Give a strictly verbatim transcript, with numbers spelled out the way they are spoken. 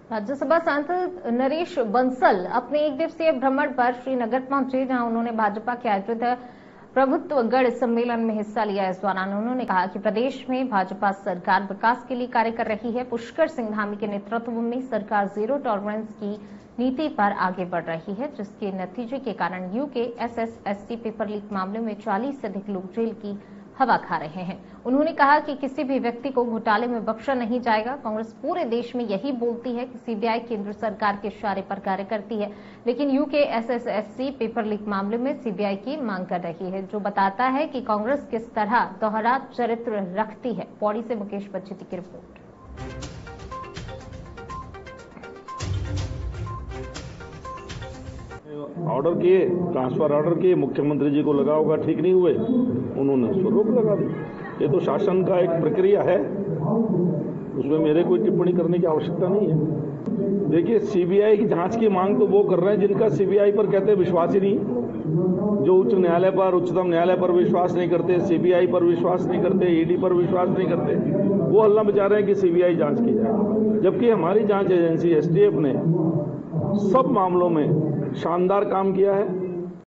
राज्यसभा सांसद नरेश बंसल अपने एक दिवसीय भ्रमण पर श्रीनगर पहुंचे, जहां उन्होंने भाजपा के आयोजित प्रभुत्वगढ़ सम्मेलन में हिस्सा लिया। इस दौरान उन्होंने कहा कि प्रदेश में भाजपा सरकार विकास के लिए कार्य कर रही है। पुष्कर सिंह धामी के नेतृत्व में सरकार जीरो टॉलरेंस की नीति पर आगे बढ़ रही है, जिसके नतीजे के कारण UK S S S T paper leak मामले में चालीस से अधिक लोग जेल की हवा खा रहे हैं। उन्होंने कहा कि किसी भी व्यक्ति को घोटाले में बख्शा नहीं जाएगा। कांग्रेस पूरे देश में यही बोलती है कि सीबीआई केंद्र सरकार के इशारे पर कार्य करती है, लेकिन UK S S S T paper leak मामले में सीबीआई की मांग कर रही है, जो बताता है कि कांग्रेस किस तरह दोहरा चरित्र रखती है। पौड़ी से मुकेश बच्चेती की रिपोर्ट। ऑर्डर किए, ट्रांसफर ऑर्डर किए, मुख्यमंत्री जी को लगा होगा ठीक नहीं हुए, उन्होंने उसको रोक लगा दी। ये तो शासन का एक प्रक्रिया है, उसमें मेरे कोई टिप्पणी करने की आवश्यकता नहीं है। देखिए, सीबीआई की जांच की मांग तो वो कर रहे हैं जिनका सीबीआई पर कहते हैं विश्वास ही नहीं, जो उच्च न्यायालय पर, उच्चतम न्यायालय पर विश्वास नहीं करते, सीबीआई पर विश्वास नहीं करते, ईडी पर विश्वास नहीं करते, वो हल्ला मचा रहे हैं कि सीबीआई जांच की जाए, जबकि हमारी जांच एजेंसी एसटीएफ ने सब मामलों में शानदार काम किया है।